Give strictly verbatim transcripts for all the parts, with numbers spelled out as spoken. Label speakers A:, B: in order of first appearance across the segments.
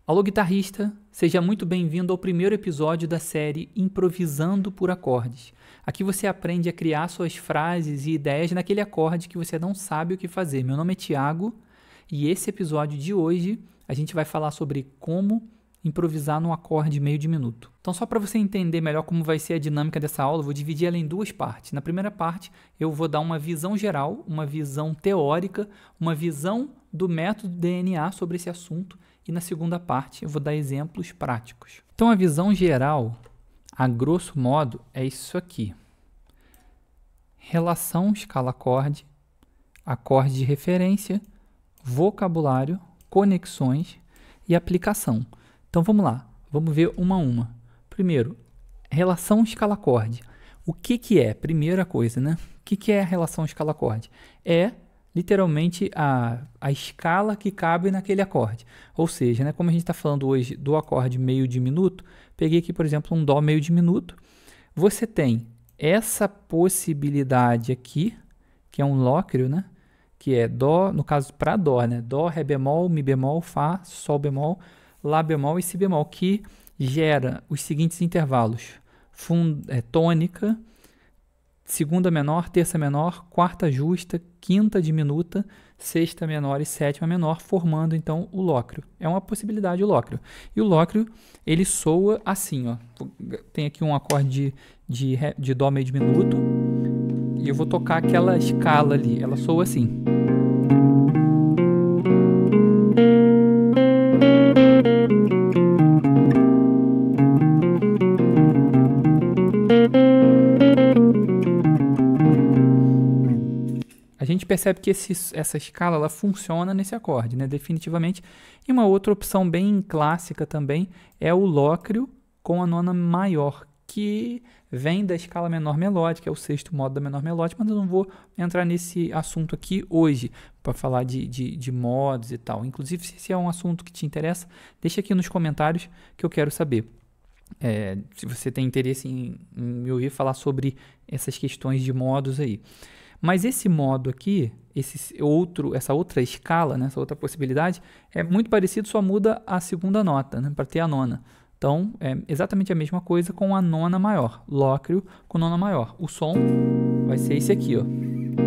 A: Alô, guitarrista! Seja muito bem-vindo ao primeiro episódio da série Improvisando por Acordes. Aqui você aprende a criar suas frases e ideias naquele acorde que você não sabe o que fazer. Meu nome é Thiago e esse episódio de hoje a gente vai falar sobre como improvisar num acorde meio de minuto. Então, só para você entender melhor como vai ser a dinâmica dessa aula, eu vou dividir ela em duas partes. Na primeira parte, eu vou dar uma visão geral, uma visão teórica, uma visão do método D N A sobre esse assunto. E na segunda parte eu vou dar exemplos práticos. Então a visão geral, a grosso modo, é isso aqui. Relação escala-acorde, acorde de referência, vocabulário, conexões e aplicação. Então vamos lá, vamos ver uma a uma. Primeiro, relação escala-acorde. O que que é? Primeira coisa, né? O que que é a relação escala-acorde? É literalmente a, a escala que cabe naquele acorde. Ou seja, né, como a gente está falando hoje do acorde meio de minuto, peguei aqui, por exemplo, um Dó meio de minuto. Você tem essa possibilidade aqui, que é um lócreo, né, que é Dó, no caso para Dó, né, Dó, Ré bemol, Mi bemol, Fá, Sol bemol, Lá bemol e Si bemol, que gera os seguintes intervalos. Fund, é, tônica, segunda menor, terça menor, quarta justa, quinta diminuta, sexta menor e sétima menor, formando então o lócreo. É uma possibilidade o lócreo. E o lócreo, ele soa assim, ó. Tem aqui um acorde de, de, de Dó meio diminuto e eu vou tocar aquela escala ali. Ela soa assim. A gente percebe que esse, essa escala ela funciona nesse acorde, né? Definitivamente. E uma outra opção bem clássica também é o lócreo com a nona maior, que vem da escala menor melódica, é o sexto modo da menor melódica, mas eu não vou entrar nesse assunto aqui hoje para falar de, de, de modos e tal. Inclusive, se esse é um assunto que te interessa, deixa aqui nos comentários que eu quero saber. É, se você tem interesse em, em me ouvir falar sobre essas questões de modos aí. Mas esse modo aqui, esse outro, essa outra escala, né, essa outra possibilidade, é muito parecido, só muda a segunda nota, né, para ter a nona. Então, é exatamente a mesma coisa com a nona maior, lócreo com nona maior. O som vai ser esse aqui, ó.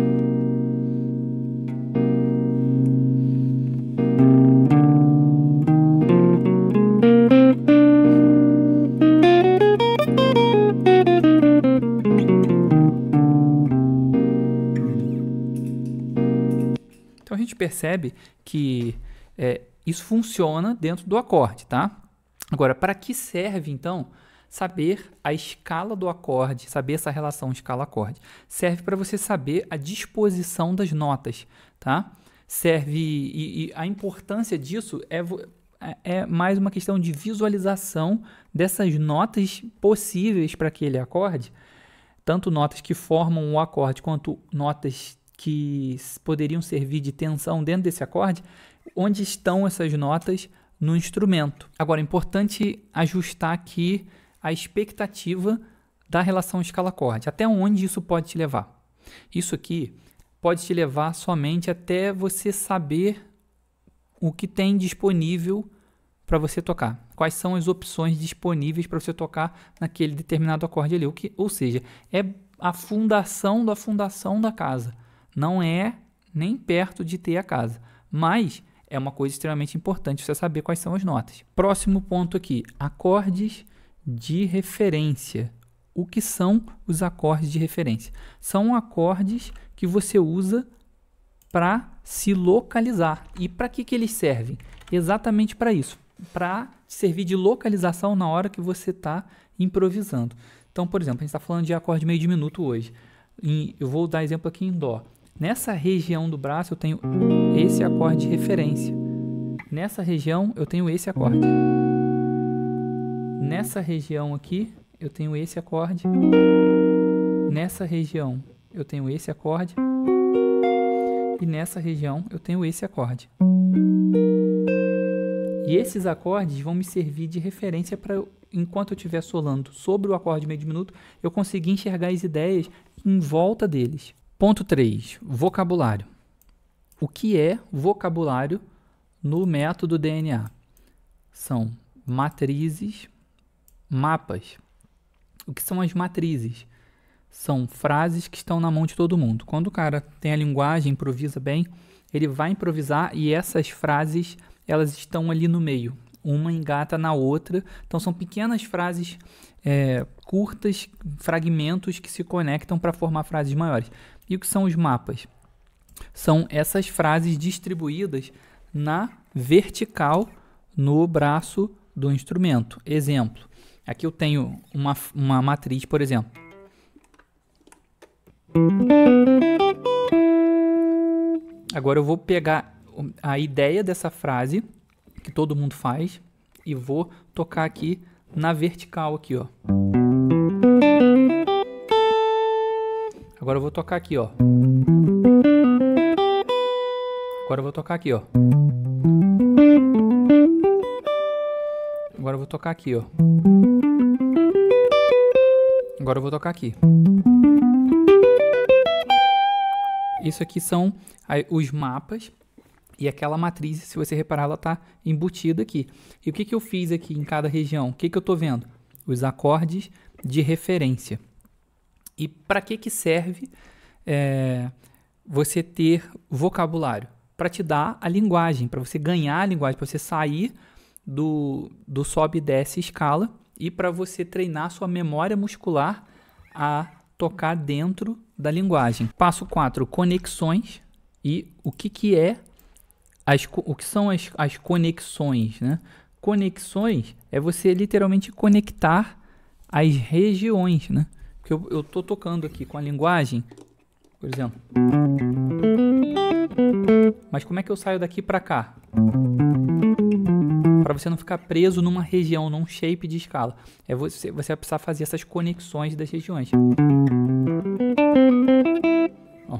A: Então a gente percebe que é, isso funciona dentro do acorde, tá? Agora, para que serve então saber a escala do acorde, saber essa relação escala-acorde? Serve para você saber a disposição das notas, tá? Serve e, e a importância disso é, é mais uma questão de visualização dessas notas possíveis para aquele acorde, tanto notas que formam o acorde quanto notas que poderiam servir de tensão dentro desse acorde, onde estão essas notas no instrumento. Agora, é importante ajustar aqui a expectativa da relação escala-acorde, até onde isso pode te levar. Isso aqui pode te levar somente até você saber o que tem disponível para você tocar. Quais são as opções disponíveis para você tocar naquele determinado acorde ali. O que, ou seja, é a fundação da fundação da casa. Não é nem perto de ter a casa, mas é uma coisa extremamente importante você saber quais são as notas. Próximo ponto aqui, acordes de referência. O que são os acordes de referência? São acordes que você usa para se localizar. E para que, que eles servem? Exatamente para isso, para servir de localização na hora que você está improvisando. Então, por exemplo, a gente está falando de acorde meio diminuto hoje. E eu vou dar exemplo aqui em Dó. Nessa região do braço eu tenho esse acorde de referência. Nessa região eu tenho esse acorde. Nessa região aqui eu tenho esse acorde. Nessa região eu tenho esse acorde. E nessa região eu tenho esse acorde. E esses acordes vão me servir de referência para, enquanto eu estiver solando sobre o acorde meio diminuto, eu conseguir enxergar as ideias em volta deles. Ponto três. Vocabulário. O que é vocabulário no método D N A? são matrizes, mapas. O que são as matrizes? São frases que estão na mão de todo mundo. Quando o cara tem a linguagem, improvisa bem, ele vai improvisar e essas frases, elas estão ali no meio. Uma engata na outra. Então, são pequenas frases é, curtas, fragmentos que se conectam para formar frases maiores. E o que são os mapas? São essas frases distribuídas na vertical no braço do instrumento. Exemplo, aqui eu tenho uma, uma matriz, por exemplo. Agora eu vou pegar a ideia dessa frase que todo mundo faz e vou tocar aqui na vertical aqui, ó. Agora eu vou tocar aqui, ó. Agora eu vou tocar aqui, ó. Agora eu vou tocar aqui, ó. Agora eu vou tocar aqui. Isso aqui são os mapas e aquela matriz, se você reparar, ela está embutida aqui. E o que, que eu fiz aqui em cada região? O que, que eu estou vendo? Os acordes de referência. E para que, que serve é, você ter vocabulário? Para te dar a linguagem, para você ganhar a linguagem, para você sair do, do sobe e desce escala e para você treinar sua memória muscular a tocar dentro da linguagem. Passo quatro, conexões. E o que, que é as, o que são as, as conexões, né? Conexões é você literalmente conectar as regiões, né? Porque eu, eu tô tocando aqui com a linguagem, por exemplo. Mas como é que eu saio daqui para cá? Para você não ficar preso numa região, num shape de escala. É você, você vai precisar fazer essas conexões das regiões. Ó.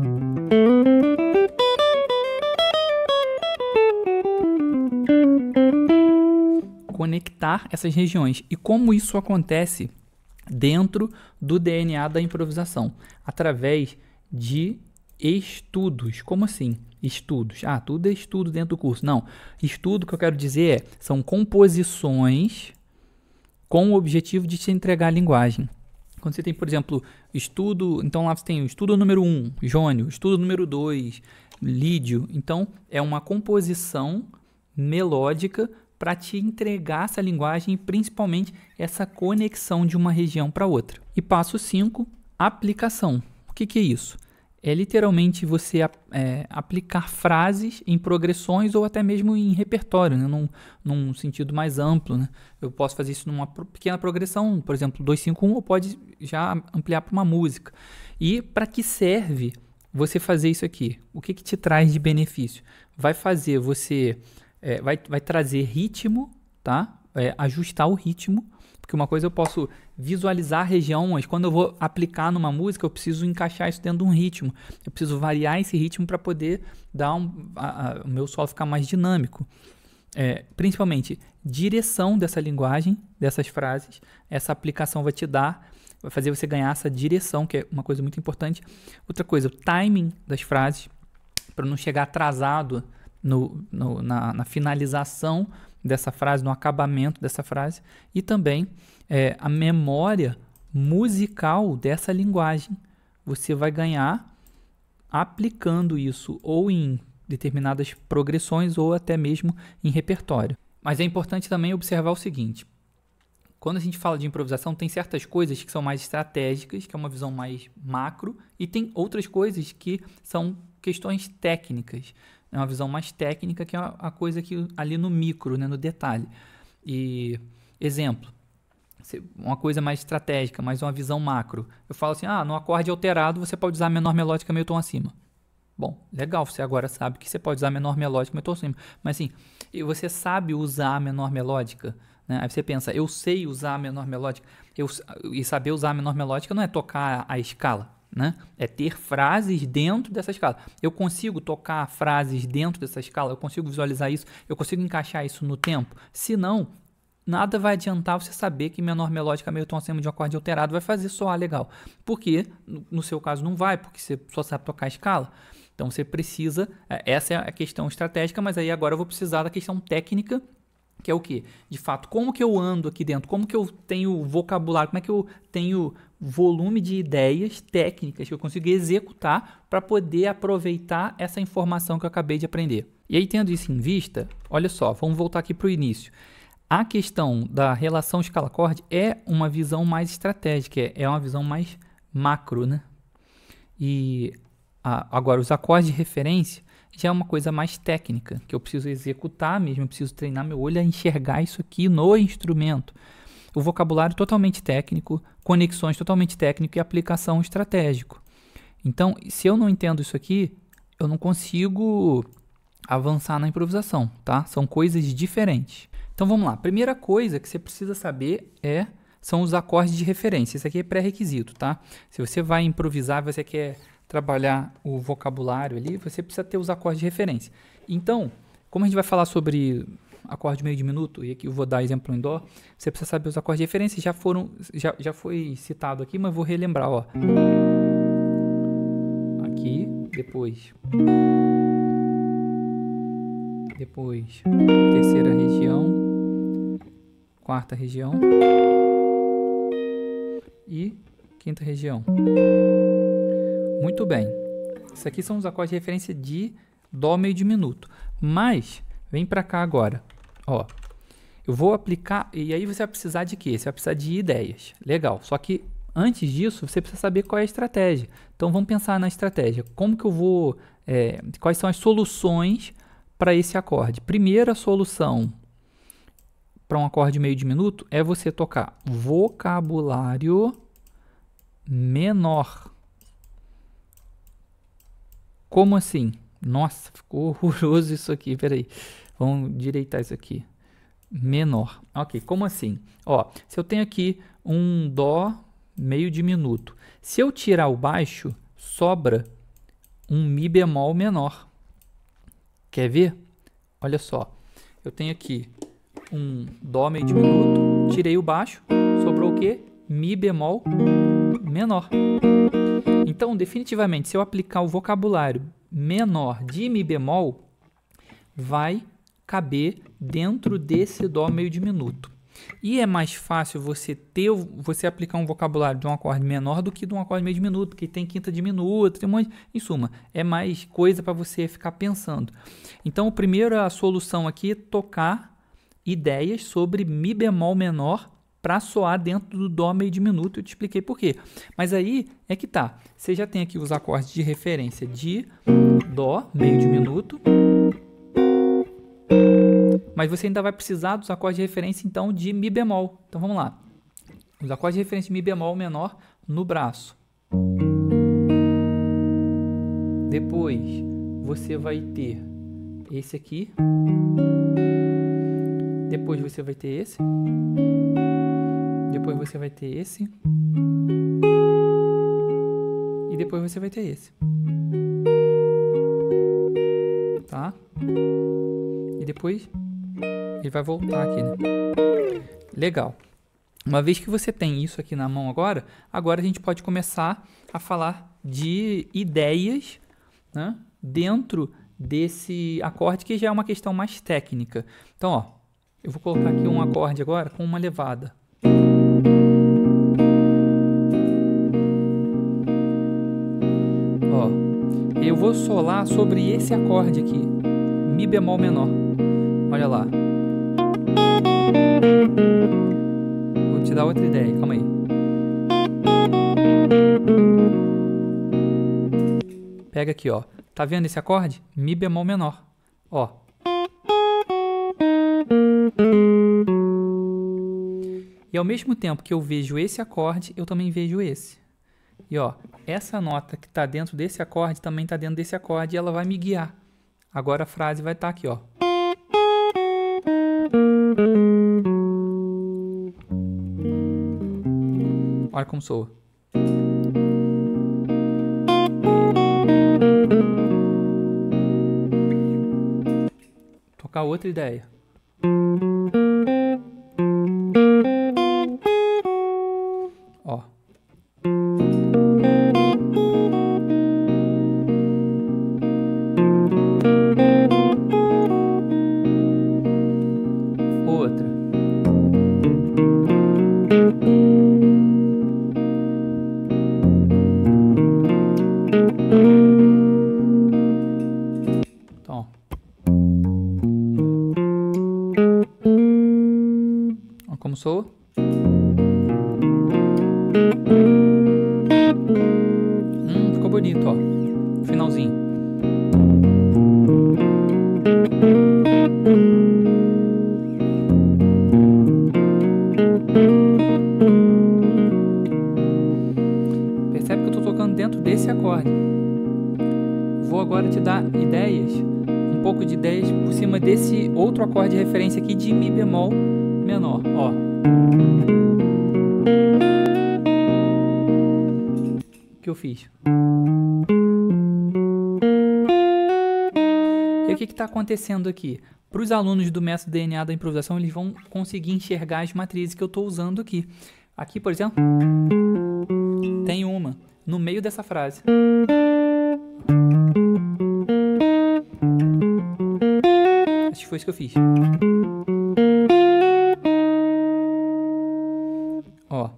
A: Conectar essas regiões. E como isso acontece dentro do D N A da improvisação? Através de estudos. Como assim? Estudos. Ah, tudo é estudo dentro do curso. Não. Estudo que eu quero dizer é, são composições com o objetivo de te entregar a linguagem. Quando você tem, por exemplo, estudo, então lá você tem o estudo número um, Jônio, estudo número dois, Lídio. Então, é uma composição melódica para te entregar essa linguagem e principalmente essa conexão de uma região para outra. E passo cinco, aplicação. O que, que é isso? É literalmente você é, aplicar frases em progressões ou até mesmo em repertório, né? num, num sentido mais amplo. Né? Eu posso fazer isso numa pequena progressão, por exemplo, dois cinco um, ou pode já ampliar para uma música. E para que serve você fazer isso aqui? O que, que te traz de benefício? Vai fazer você... É, vai, vai trazer ritmo, tá? É, ajustar o ritmo, porque uma coisa eu posso visualizar a região, mas quando eu vou aplicar numa música, eu preciso encaixar isso dentro de um ritmo. Eu preciso variar esse ritmo para poder dar um, a, a, o meu solo ficar mais dinâmico. É, principalmente, direção dessa linguagem, dessas frases. Essa aplicação vai te dar, vai fazer você ganhar essa direção, que é uma coisa muito importante. Outra coisa, o timing das frases, para não chegar atrasado No, no, na, na finalização dessa frase, no acabamento dessa frase, e também é, a memória musical dessa linguagem. Você vai ganhar aplicando isso ou em determinadas progressões ou até mesmo em repertório. Mas é importante também observar o seguinte: quando a gente fala de improvisação, tem certas coisas que são mais estratégicas, que é uma visão mais macro, e tem outras coisas que são questões técnicas. É uma visão mais técnica, que é a coisa que ali no micro, né, no detalhe. E, exemplo, uma coisa mais estratégica, mais uma visão macro. Eu falo assim, ah, no acorde alterado você pode usar a menor melódica meio tom acima. Bom, legal, você agora sabe que você pode usar a menor melódica meio tom acima. Mas assim, você sabe usar a menor melódica? Né? Aí você pensa, eu sei usar a menor melódica. Eu, e saber usar a menor melódica não é tocar a escala. Né? É ter frases dentro dessa escala. Eu consigo tocar frases dentro dessa escala? Eu consigo visualizar isso? Eu consigo encaixar isso no tempo? Se não, nada vai adiantar você saber que menor melódica meio tom acima de um acorde alterado vai fazer soar legal. Porque, no seu caso, não vai, porque você só sabe tocar a escala. Então, você precisa... Essa é a questão estratégica, mas aí agora eu vou precisar da questão técnica que é o quê? De fato, como que eu ando aqui dentro? Como que eu tenho vocabulário? Como é que eu tenho volume de ideias técnicas que eu consigo executar para poder aproveitar essa informação que eu acabei de aprender? E aí, tendo isso em vista, olha só, vamos voltar aqui para o início. A questão da relação escala-acorde é uma visão mais estratégica, é uma visão mais macro, né? E a, agora, os acordes de referência já é uma coisa mais técnica, que eu preciso executar mesmo, eu preciso treinar meu olho a enxergar isso aqui no instrumento. O vocabulário totalmente técnico, conexões totalmente técnico e aplicação estratégico. Então, se eu não entendo isso aqui, eu não consigo avançar na improvisação, tá? São coisas diferentes. Então, vamos lá. Primeira coisa que você precisa saber é, são os acordes de referência. Isso aqui é pré-requisito, tá? Se você vai improvisar, você quer trabalhar o vocabulário ali, você precisa ter os acordes de referência. Então, como a gente vai falar sobre acorde meio de minuto, e aqui eu vou dar exemplo em dó, você precisa saber os acordes de referência, já foram, já, já foi citado aqui, mas vou relembrar, ó. Aqui, depois, depois, terceira região, quarta região e quinta região. Muito bem. Isso aqui são os acordes de referência de dó meio diminuto. Mas, vem para cá agora. Ó, eu vou aplicar, e aí você vai precisar de quê? Você vai precisar de ideias. Legal. Só que antes disso, você precisa saber qual é a estratégia. Então, vamos pensar na estratégia. Como que eu vou... É, quais são as soluções para esse acorde? Primeira solução para um acorde meio diminuto é você tocar vocabulário menor. Como assim? Nossa, ficou horroroso isso aqui. Peraí, vamos direitar isso aqui. Menor. Ok, como assim? Ó, se eu tenho aqui um dó meio diminuto, se eu tirar o baixo, sobra um mi bemol menor. Quer ver? Olha só. Eu tenho aqui um dó meio diminuto, tirei o baixo, sobrou o quê? Mi bemol menor. Então, definitivamente, se eu aplicar o vocabulário menor de mi bemol, vai caber dentro desse dó meio diminuto. E é mais fácil você ter, você aplicar um vocabulário de um acorde menor do que de um acorde meio diminuto, porque tem quinta diminuta, tem um monte, em suma, é mais coisa para você ficar pensando. Então, a primeira solução aqui é tocar ideias sobre mi bemol menor para soar dentro do dó meio diminuto. Eu te expliquei por quê. Mas aí é que tá. Você já tem aqui os acordes de referência de dó meio diminuto. Mas você ainda vai precisar dos acordes de referência, então, de mi bemol. Então, vamos lá. Os acordes de referência de mi bemol menor no braço. Depois, você vai ter esse aqui. Depois, você vai ter esse. Depois, você vai ter esse. E depois, você vai ter esse. Tá? E depois... ele vai voltar aqui, né? Legal. Uma vez que você tem isso aqui na mão agora, agora a gente pode começar a falar de ideias, né, dentro desse acorde, que já é uma questão mais técnica. Então, ó, eu vou colocar aqui um acorde agora com uma levada. Ó, eu vou solar sobre esse acorde aqui, mi bemol menor. Olha lá. Vou te dar outra ideia, calma aí. Pega aqui, ó. Tá vendo esse acorde? Mi bemol menor. Ó. E ao mesmo tempo que eu vejo esse acorde, eu também vejo esse. E ó, essa nota que tá dentro desse acorde também tá dentro desse acorde e ela vai me guiar. Agora a frase vai estar aqui, ó. Olha como soa. Tocar outra ideia. Ó. Olha como soa. Hum, ficou bonito, ó. Finalzinho. Percebe que eu estou tocando dentro desse acorde. Vou agora te dar ideias, um pouco de ideias por cima desse outro acorde de referência aqui de Mi bemol menor, ó. O que eu fiz? E o que está acontecendo aqui? Para os alunos do método D N A da improvisação, eles vão conseguir enxergar as matrizes que eu estou usando aqui. Aqui, por exemplo, tem uma no meio dessa frase. Acho que foi isso que eu fiz. Ó.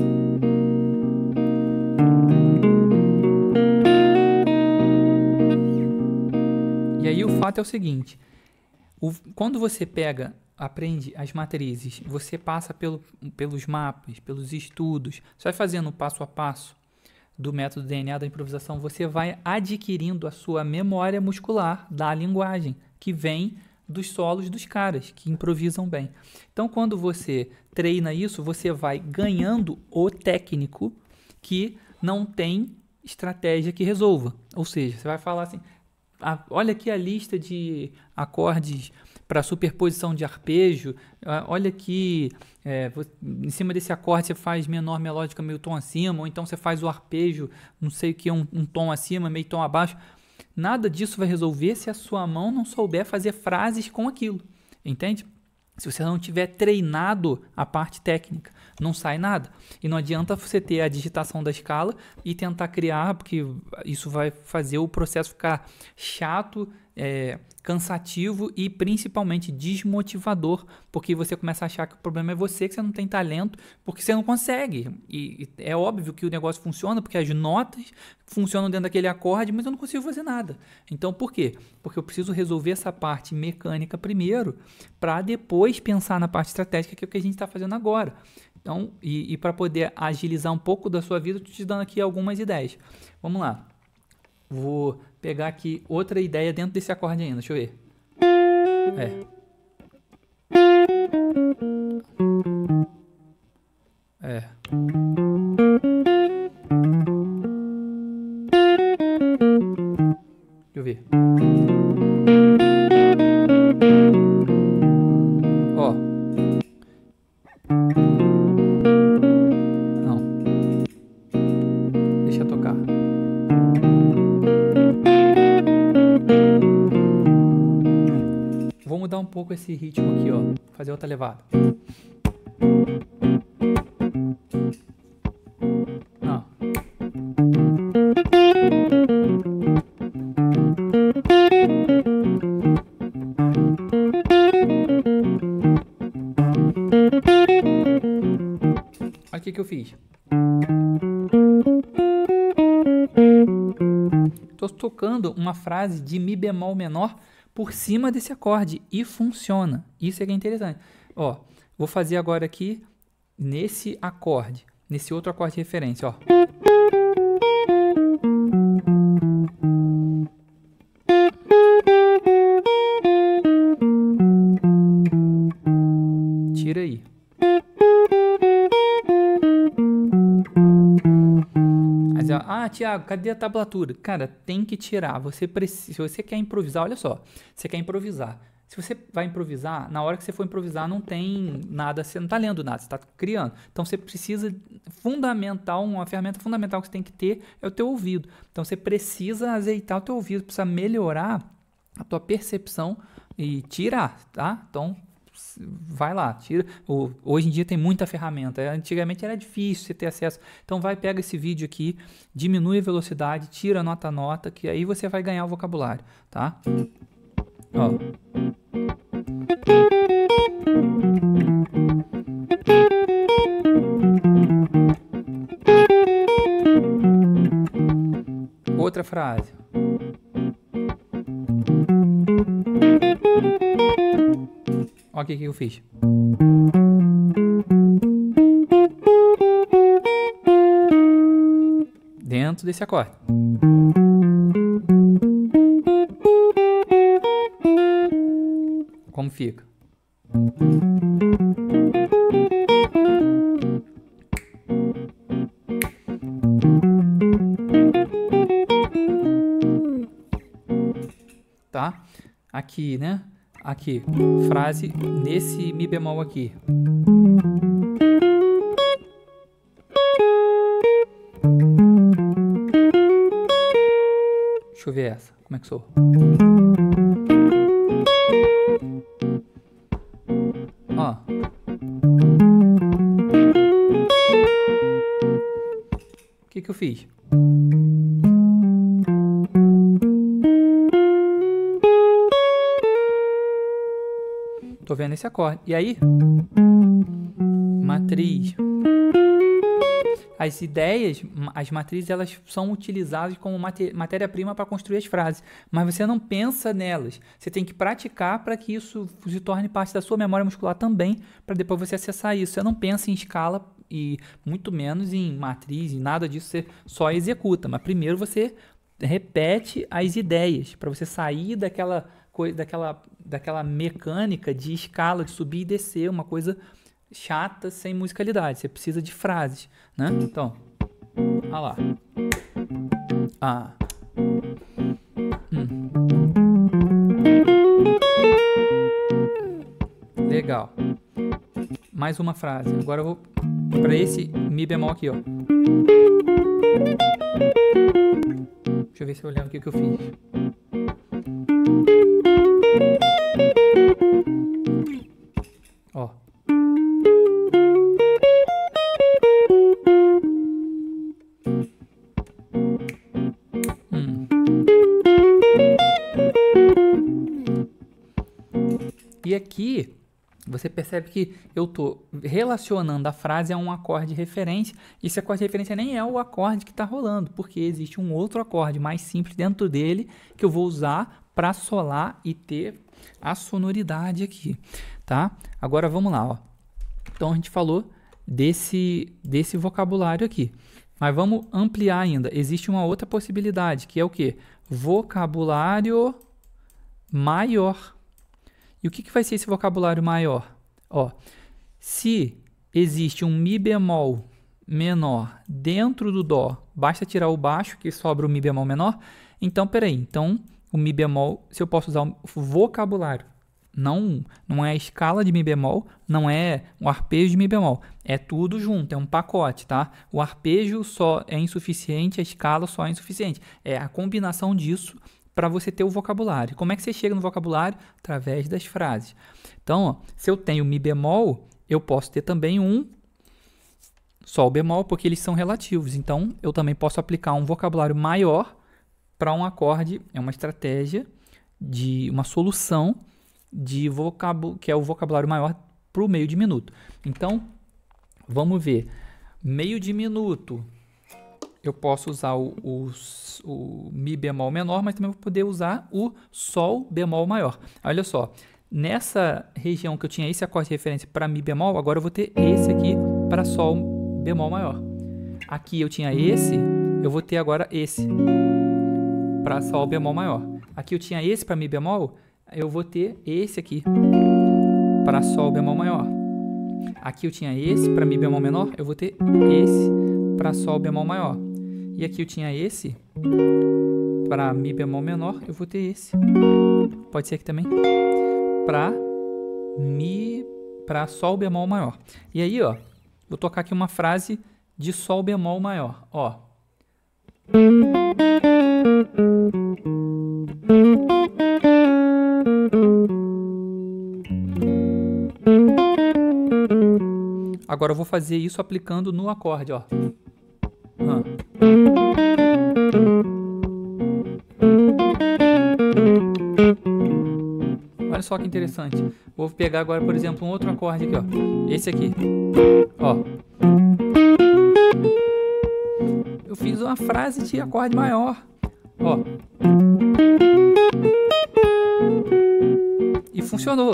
A: E aí o fato é o seguinte, o, quando você pega, aprende as matrizes, você passa pelo, pelos mapas, pelos estudos, você vai fazendo o passo a passo do método D N A da improvisação, você vai adquirindo a sua memória muscular da linguagem, que vem dos solos dos caras, que improvisam bem. Então, quando você treina isso, você vai ganhando o técnico que não tem estratégia que resolva. Ou seja, você vai falar assim, ah, olha aqui a lista de acordes para superposição de arpejo, ah, olha aqui, é, em cima desse acorde você faz menor melódica meio tom acima, ou então você faz o arpejo, não sei o que, um, um tom acima, meio tom abaixo. Nada disso vai resolver se a sua mão não souber fazer frases com aquilo, entende? Se você não tiver treinado a parte técnica, não sai nada. E não adianta você ter a digitação da escala e tentar criar, porque isso vai fazer o processo ficar chato, é, cansativo e principalmente desmotivador, porque você começa a achar que o problema é você, que você não tem talento, porque você não consegue. E é óbvio que o negócio funciona, porque as notas funcionam dentro daquele acorde, mas eu não consigo fazer nada. Então, por quê? Porque eu preciso resolver essa parte mecânica primeiro, para depois pensar na parte estratégica, que é o que a gente está fazendo agora. Então, e, e para poder agilizar um pouco da sua vida, eu estou te dando aqui algumas ideias. Vamos lá. Vou pegar aqui outra ideia dentro desse acorde ainda. Deixa eu ver. É. É. Deixa eu ver. Ó. Não. Deixa eu tocar. Vou mudar um pouco esse ritmo aqui, ó. Fazer outra levada. Não. Olha o que que eu fiz. Estou tocando uma frase de Mi bemol menor por cima desse acorde e funciona. Isso é que é interessante. Ó, vou fazer agora aqui nesse acorde, nesse outro acorde de referência, ó. Tira aí. Mas, ah, Thiago, cadê a tablatura? Cara, tem que tirar. Você precisa, se você quer improvisar, olha só, você quer improvisar. Se você vai improvisar, na hora que você for improvisar, não tem nada, você não está lendo nada, você está criando. Então você precisa, fundamental, uma ferramenta fundamental que você tem que ter é o teu ouvido. Então você precisa azeitar o teu ouvido, precisa melhorar a tua percepção e tirar, tá? Então vai lá, tira. Hoje em dia tem muita ferramenta. Antigamente era difícil você ter acesso. Então vai, pega esse vídeo aqui, diminui a velocidade, tira nota a nota, que aí você vai ganhar o vocabulário, tá? Ó. Outra frase. Olha o que que eu fiz. dentro desse acorde. Como fica? Tá? Aqui, né? Aqui, frase nesse Mi bemol aqui. Deixa eu ver essa. Como é que sou? Ó. O que que eu fiz? Tô vendo esse acorde. E aí? Matriz. As ideias, as matrizes, elas são utilizadas como matéria-prima para construir as frases, mas você não pensa nelas. Você tem que praticar para que isso se torne parte da sua memória muscular também, para depois você acessar isso. Você não pensa em escala e muito menos em matriz, em nada disso, você só executa. Mas primeiro você repete as ideias, para você sair daquela, coisa, daquela, daquela mecânica de escala, de subir e descer, uma coisa chata, sem musicalidade. Você precisa de frases, né? Então, olha lá. Ah. Hum. Legal. Mais uma frase. Agora eu vou para esse Mi bemol aqui, ó. Deixa eu ver se eu lembro o que, que eu fiz. Ó. Hum. E aqui você percebe que eu estou relacionando a frase a um acorde de referência. E esse acorde de referência nem é o acorde que está rolando, porque existe um outro acorde mais simples dentro dele que eu vou usar para solar e ter a sonoridade aqui, tá? Agora vamos lá, ó. Então a gente falou desse, desse vocabulário aqui, mas vamos ampliar ainda. Existe uma outra possibilidade, que é o quê? Vocabulário maior. E o que, que vai ser esse vocabulário maior? Ó, se existe um Mi bemol menor dentro do Dó, basta tirar o baixo que sobra o Mi bemol menor. Então, peraí, então o Mi bemol, se eu posso usar o vocabulário, não, não é a escala de Mi bemol, não é o arpejo de Mi bemol, é tudo junto, é um pacote, tá? O arpejo só é insuficiente, a escala só é insuficiente, é a combinação disso para você ter o vocabulário. Como é que você chega no vocabulário? Através das frases. Então, ó, se eu tenho Mi bemol, eu posso ter também um Sol bemol, porque eles são relativos. Então, eu também posso aplicar um vocabulário maior para um acorde. É uma estratégia de uma solução de vocab... que é o vocabulário maior para o meio diminuto. Então, vamos ver. Meio diminuto. Eu posso usar o, o, o Mi bemol menor, mas também vou poder usar o Sol bemol maior. Olha só, nessa região que eu tinha esse acorde de referência para Mi bemol, agora eu vou ter esse aqui para Sol bemol maior. Aqui eu tinha esse, eu vou ter agora esse para Sol bemol maior. Aqui eu tinha esse para Mi bemol, eu vou ter esse aqui para Sol bemol maior. Aqui eu tinha esse para Mi bemol menor, eu vou ter esse para Sol bemol maior. E aqui eu tinha esse para Mi bemol menor, eu vou ter esse. Pode ser aqui também. Para Mi, para Sol bemol maior. E aí, ó, vou tocar aqui uma frase de Sol bemol maior, ó. Agora eu vou fazer isso aplicando no acorde, ó. Ah. Olha só que interessante. Vou pegar agora, por exemplo, um outro acorde aqui, ó. Esse aqui. Ó. Eu fiz uma frase de acorde maior. Ó. E funcionou.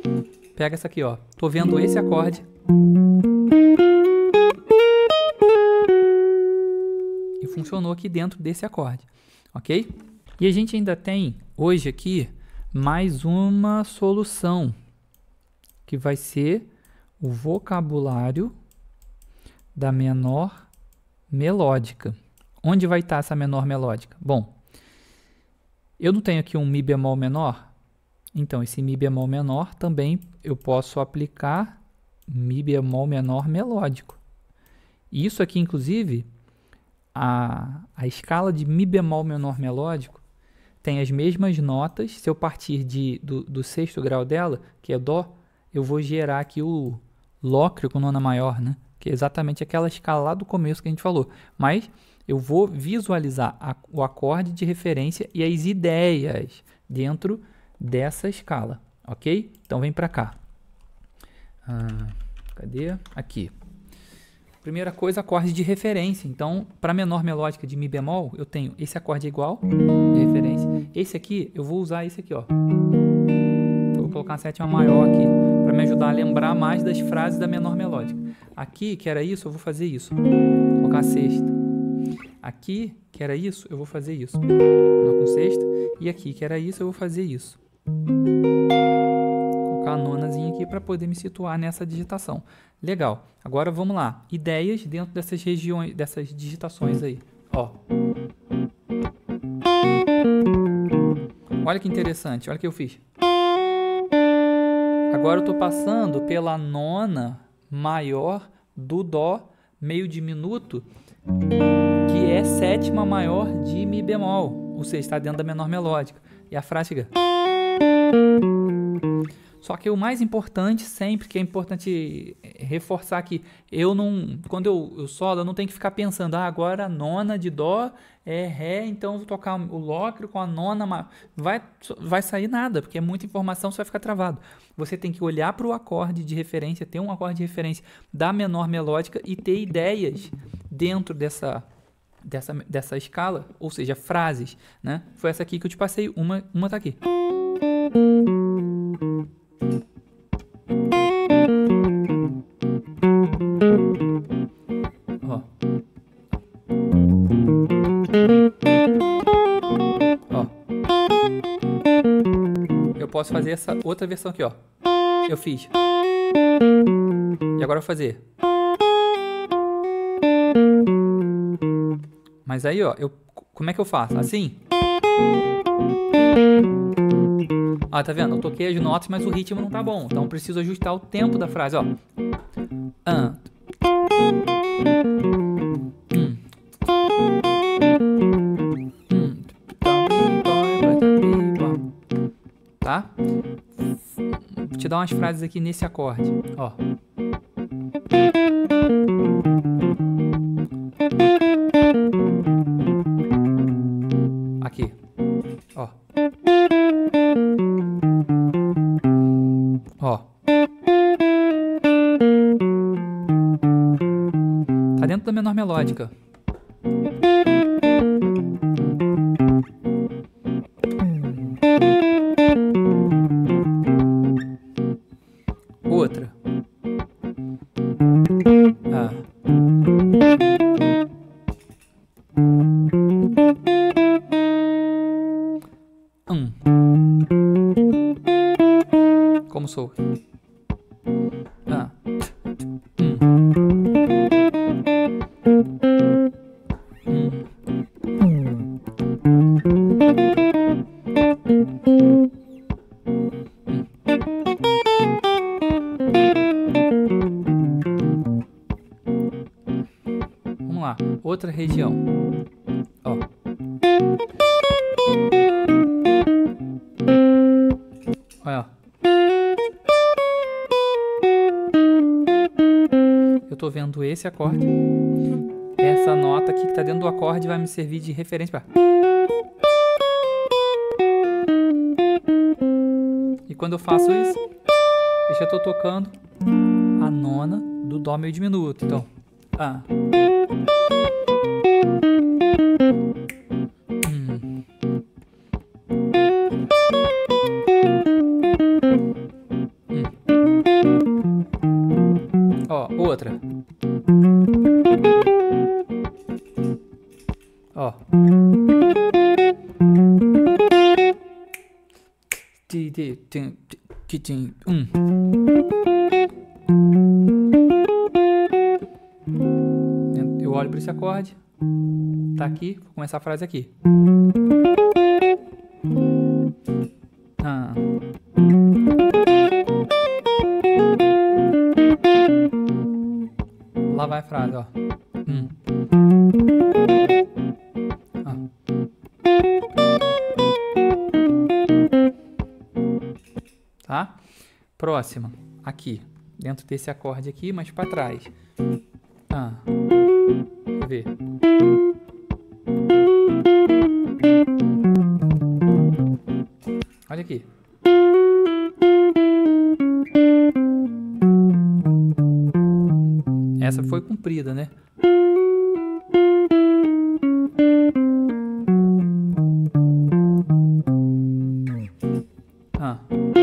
A: Pega essa aqui, ó. Tô vendo esse acorde. funcionou aqui dentro desse acorde, ok? E a gente ainda tem, hoje aqui, mais uma solução, que vai ser o vocabulário da menor melódica. Onde vai estar essa menor melódica? Bom, eu não tenho aqui um Mi bemol menor, então esse Mi bemol menor também eu posso aplicar Mi bemol menor melódico. Isso aqui, inclusive, a, a escala de Mi bemol menor melódico tem as mesmas notas. Se eu partir de, do, do sexto grau dela, que é Dó, eu vou gerar aqui o Lócrio com nona maior, né? Que é exatamente aquela escala lá do começo que a gente falou. Mas eu vou visualizar a, o acorde de referência e as ideias dentro dessa escala, ok? Então vem para cá. Ah, cadê? Aqui. Primeira coisa, acorde de referência. Então, para menor melódica de Mi bemol, eu tenho esse acorde igual, de referência. Esse aqui, eu vou usar esse aqui, ó. Eu vou colocar uma sétima maior aqui, para me ajudar a lembrar mais das frases da menor melódica. Aqui, que era isso, eu vou fazer isso. Vou colocar a sexta. Aqui, que era isso, eu vou fazer isso. Menor com sexta. E aqui, que era isso, eu vou fazer isso. Vou colocar a nonazinha aqui para poder me situar nessa digitação. Legal. Agora vamos lá. Ideias dentro dessas regiões, dessas digitações aí. Ó. Olha que interessante. Olha o que eu fiz. Agora eu estou passando pela nona maior do Dó meio diminuto, que é sétima maior de Mi bemol. Ou seja, está dentro da menor melódica. E a frase fica... Só que o mais importante sempre, que é importante reforçar aqui, eu não, quando eu, eu solo, eu não tenho que ficar pensando, ah, agora a nona de Dó é Ré, então eu vou tocar o Lócrio com a nona, vai, vai sair nada, porque é muita informação, você vai ficar travado. Você tem que olhar para o acorde de referência, ter um acorde de referência da menor melódica e ter ideias dentro dessa, dessa, dessa escala, ou seja, frases, né? Foi essa aqui que eu te passei, uma, uma tá aqui. Ó. Ó. Eu posso fazer essa outra versão aqui, ó. Eu fiz. E agora eu vou fazer. Mas aí, ó, eu, como é que eu faço? Assim? Ah, tá vendo? Eu toquei as notas, mas o ritmo não tá bom. Então eu preciso ajustar o tempo da frase, ó. Ah. Hum. Hum. Tá? Vou te dar umas frases aqui nesse acorde, ó. Aqui, ó. Ó. Tá dentro da menor melódica. Outra. Ah. Um. Como sou? Ah. Hum. Hum. Hum. Vamos lá, outra região. Ó. Olha, ó. Eu tô vendo esse acorde. Essa nota aqui que tá dentro do acorde vai me servir de referência para. E quando eu faço isso, eu já tô tocando a nona do Dó meio diminuto. Então, ah. Hum. Hum. Ó, outra. tim, um. Eu olho para esse acorde. Tá aqui, vou começar a frase aqui. Ah. Lá vai a frase, ó. Hum. Ah. Tá? Próxima, aqui, dentro desse acorde aqui, mas para trás. Ah. Deixa eu ver. Olha aqui. Essa foi comprida, né? Ah.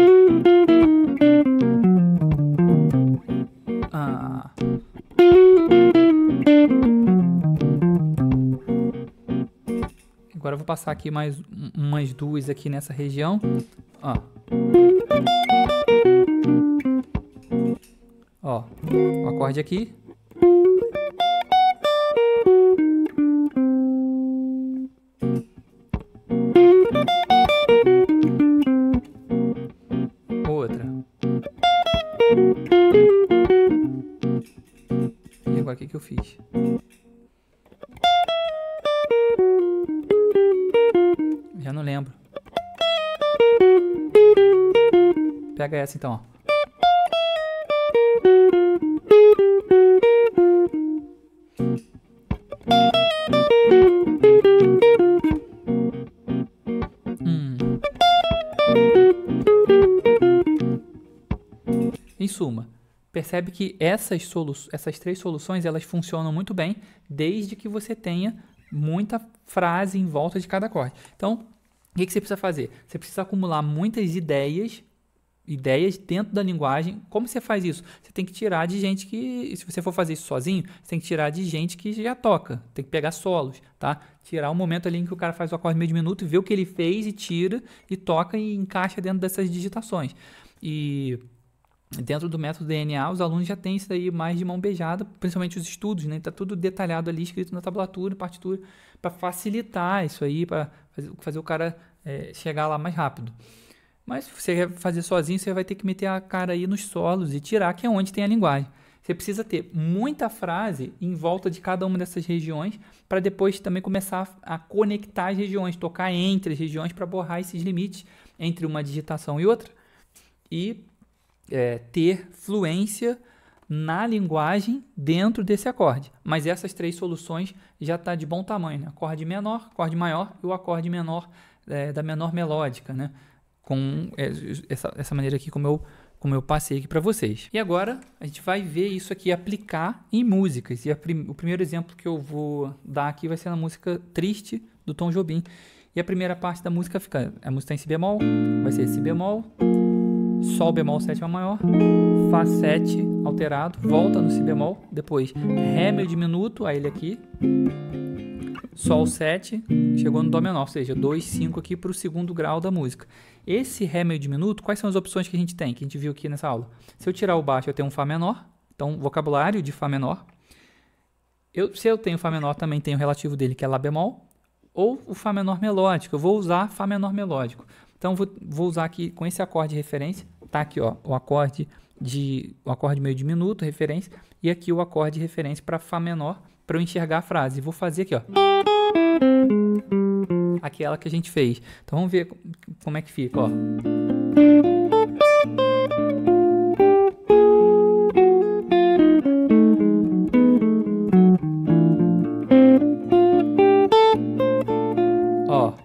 A: Ah. Agora eu vou passar aqui mais umas duas aqui nessa região. Ó. Ó, o acorde aqui. Outra. E agora o que que eu fiz? Já não lembro. Pega essa então, ó. Hum. Em suma, percebe que essas, solu essas três soluções elas funcionam muito bem desde que você tenha muita frase em volta de cada acorde. Então, o que, que você precisa fazer? Você precisa acumular muitas ideias, ideias dentro da linguagem. Como você faz isso? Você tem que tirar de gente que, se você for fazer isso sozinho, você tem que tirar de gente que já toca. Tem que pegar solos, tá? Tirar um momento ali em que o cara faz o acorde meio de minuto, vê o que ele fez e tira e toca e encaixa dentro dessas digitações. E dentro do método D N A, os alunos já têm isso aí mais de mão beijada, principalmente os estudos, né? Tá tudo detalhado ali, escrito na tablatura, partitura, para facilitar isso aí, para fazer, fazer o cara é, chegar lá mais rápido. Mas se você quer fazer sozinho, você vai ter que meter a cara aí nos solos e tirar, que é onde tem a linguagem. Você precisa ter muita frase em volta de cada uma dessas regiões, para depois também começar a conectar as regiões, tocar entre as regiões para borrar esses limites entre uma digitação e outra. E É, ter fluência na linguagem dentro desse acorde. Mas essas três soluções já está de bom tamanho, né? Acorde menor, acorde maior e o acorde menor é, da menor melódica, né? Com é, essa, essa maneira aqui como eu, como eu passei aqui para vocês. E agora a gente vai ver isso aqui aplicar em músicas. E a prim o primeiro exemplo que eu vou dar aqui vai ser na música Triste, do Tom Jobim. E a primeira parte da música fica, a música está em si bemol, vai ser si bemol, Sol bemol sétima maior, Fá sete alterado, volta no Si bemol, depois Ré meio diminuto, aí ele aqui, Sol sete, chegou no Dó menor, ou seja, dois, cinco aqui para o segundo grau da música. Esse Ré meio diminuto, quais são as opções que a gente tem, que a gente viu aqui nessa aula? Se eu tirar o baixo, eu tenho um Fá menor, então vocabulário de Fá menor. Eu, se eu tenho Fá menor, também tenho o relativo dele, que é Lá bemol, ou o Fá menor melódico, eu vou usar Fá menor melódico. Então, vou, vou usar aqui com esse acorde de referência, tá aqui ó, o acorde de o acorde meio diminuto, referência, e aqui o acorde de referência para Fá menor, para eu enxergar a frase. Vou fazer aqui, ó, aquela que a gente fez. Então, vamos ver como é que fica, ó. Ó.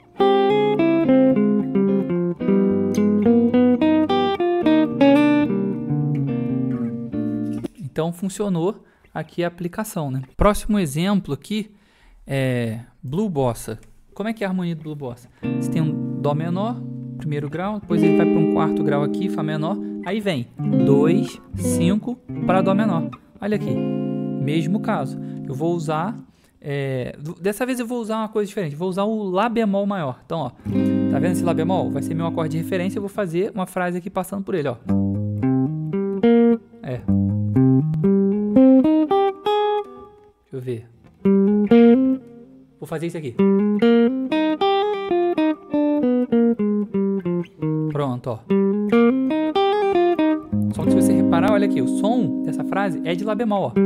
A: Então, funcionou aqui a aplicação, né? Próximo exemplo aqui é Blue Bossa. Como é que é a harmonia do Blue Bossa? Você tem um Dó menor, primeiro grau, depois ele vai para um quarto grau aqui, Fá menor, aí vem dois, cinco para Dó menor. Olha aqui, mesmo caso. Eu vou usar, é, dessa vez eu vou usar uma coisa diferente, vou usar o Lá bemol maior. Então, ó, Tá vendo esse Lá bemol? Vai ser meu acorde de referência, eu vou fazer uma frase aqui passando por ele, ó. É. Deixa eu ver. Vou fazer isso aqui. Pronto, ó. Só que se você reparar, olha aqui, o som dessa frase é de Lá bemol, ó.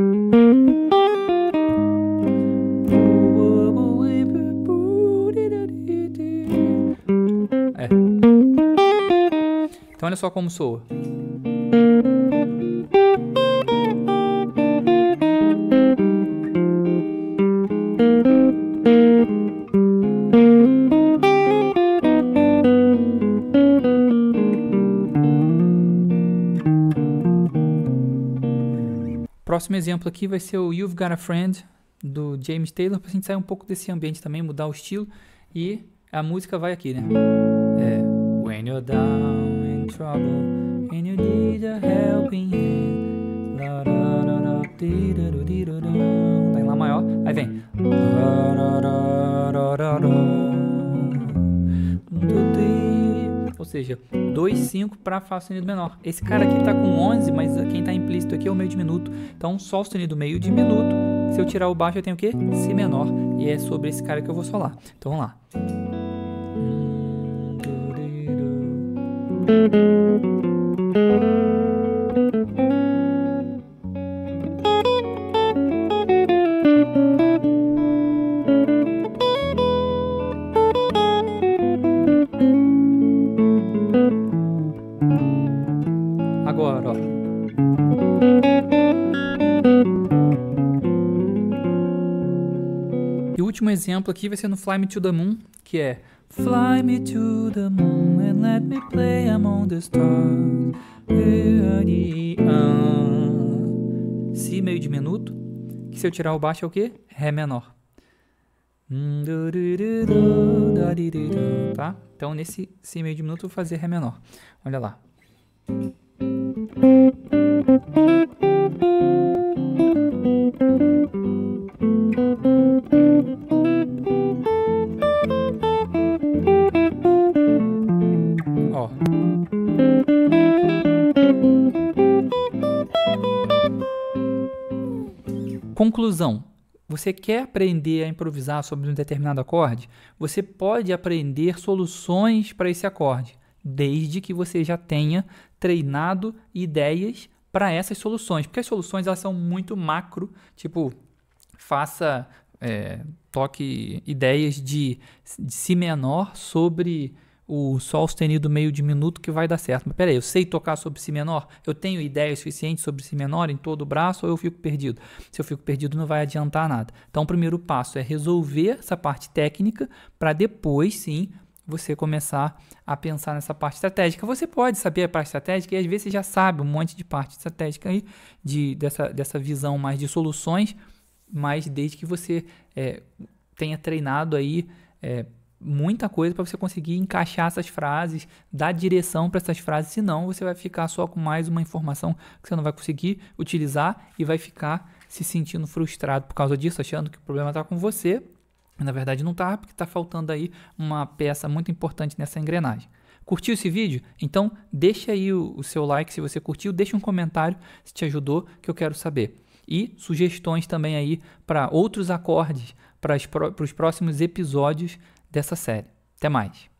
A: É. Então olha só como soa. Próximo exemplo aqui vai ser o You've Got a Friend, do James Taylor, pra gente sair um pouco desse ambiente também, mudar o estilo. E a música vai aqui, né? É, when you're down in trouble and you need a helping hand. Tá em Lá maior, aí vem. Ou seja, dois, cinco para Fá sustenido menor. Esse cara aqui tá com onze, mas quem tá implícito aqui é o meio diminuto. Então, Sol sustenido meio diminuto. Se eu tirar o baixo, eu tenho o quê? Si menor. E é sobre esse cara que eu vou solar. Então, vamos lá. Agora, ó. E o último exemplo aqui vai ser no Fly Me to the Moon, que é Fly me to the moon and let me play among the stars. Si meio diminuto, que se eu tirar o baixo é o quê? Ré menor. Tá? Então nesse Si meio diminuto eu vou fazer Ré menor. Olha lá. Ó. Conclusão. Você quer aprender a improvisar sobre um determinado acorde? Você pode aprender soluções para esse acorde, desde que você já tenha treinado ideias para essas soluções. Porque as soluções elas são muito macro, tipo, faça, é, toque ideias de, de Si menor sobre o Sol sustenido meio diminuto que vai dar certo. Mas peraí, eu sei tocar sobre Si menor? Eu tenho ideias suficientes sobre Si menor em todo o braço ou eu fico perdido? Se eu fico perdido não vai adiantar nada. Então o primeiro passo é resolver essa parte técnica para depois sim você começar a pensar nessa parte estratégica. Você pode saber a parte estratégica e às vezes você já sabe um monte de parte estratégica aí, de, dessa, dessa visão mais de soluções, mas desde que você é, tenha treinado aí é, muita coisa para você conseguir encaixar essas frases, dar direção para essas frases, senão você vai ficar só com mais uma informação que você não vai conseguir utilizar e vai ficar se sentindo frustrado por causa disso, achando que o problema está com você. Na verdade não está, porque está faltando aí uma peça muito importante nessa engrenagem. Curtiu esse vídeo? Então deixa aí o, o seu like se você curtiu, deixa um comentário se te ajudou, que eu quero saber. E sugestões também aí para outros acordes para os próximos episódios dessa série. Até mais!